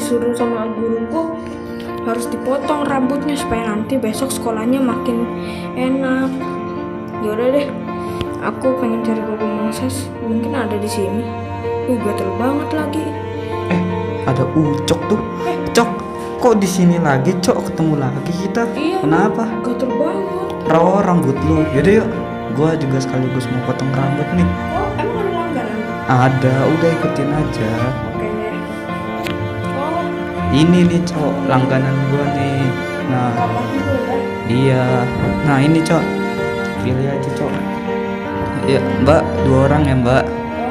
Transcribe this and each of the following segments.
disuruh sama guruku harus dipotong rambutnya supaya nanti besok sekolahnya makin enak. Yaudah deh, aku pengen cari kopi Moses, mungkin ada di sini. Gatel banget lagi. Ada Ucok tuh. Cok, kok di sini lagi, Cok? Ketemu lagi kita. Iya. Kenapa? Gatel banget. Rawat rambut lu. Yaudah yuk, gua juga sekaligus mau potong rambut nih. Oh, emang ada langganan? Ada, udah ikutin aja. Oke. Oh, Ini nih, Cok, langganan gua nih. Nah, apa juga ya? iya. Nah, ini, Cok. Pilih aja, Cok. Ya, Mbak, 2 orang ya, Mbak.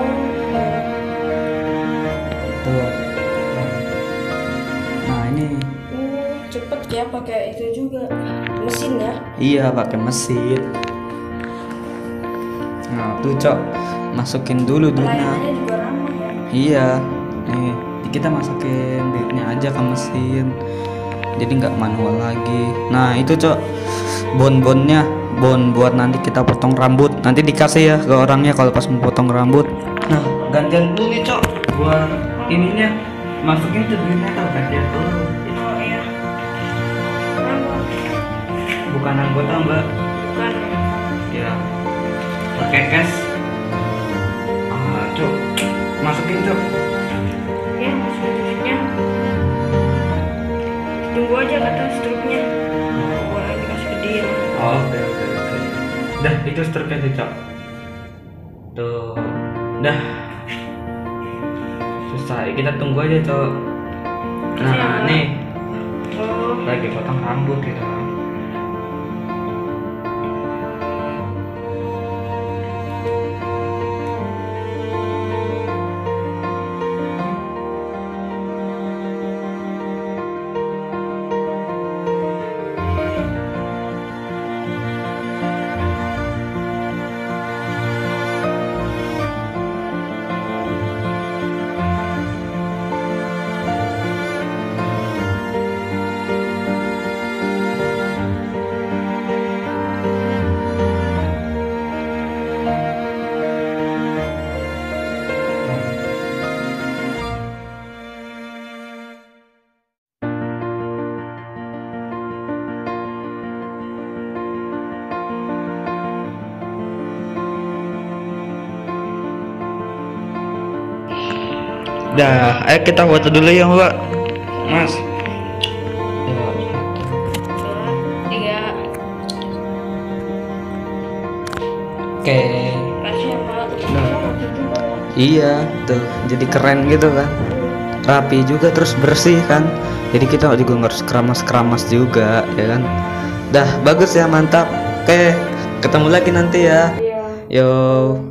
Tuh. Nah, ini. Cepet ya pakai itu juga mesin ya. Iya, pakai mesin. Nah, tuh, Cok. Masukin dulu duitnya. Pelayanannya juga ramah ya. Iya. Nih, kita masukin duitnya aja ke mesin. Jadi nggak manual lagi. Nah, itu, Cok. Bon-bonnya, bon buat nanti kita potong rambut. Nanti dikasih ya ke orangnya kalau pas mau potong rambut. Nah, gantian dulu nih, Cok. Buat ininya masukin tuh duitnya tuh gantian dulu. Oh iya. Bukan anggota, Mbak. Bukan. Ya, pakai cash. Cok, masukin, Cok. Ya, masukin duitnya. Tunggu aja kata struknya. Boleh dikasih ke dia. Oke. Dah, itu struknya tuh, Cok. Tuh, dah. Selesai, kita tunggu aja, Cok. Nah, Ya. nih Oh, lagi potong rambut gitu. Dah, ayo kita foto dulu ya, Mbak. Mas. tiga. Oke. Kasih ya, Pak. Iya, tuh jadi keren gitu kan. Rapi juga terus bersih kan. Jadi kita juga nggak harus keramas-keramas juga, ya kan. Dah, bagus ya, mantap. Oke, ketemu lagi nanti ya. Iya. Yo.